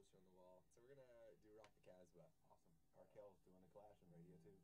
poster on the wall. So we're gonna do Rock the Casbah. Awesome. Arkell's doing a Clash on radio too.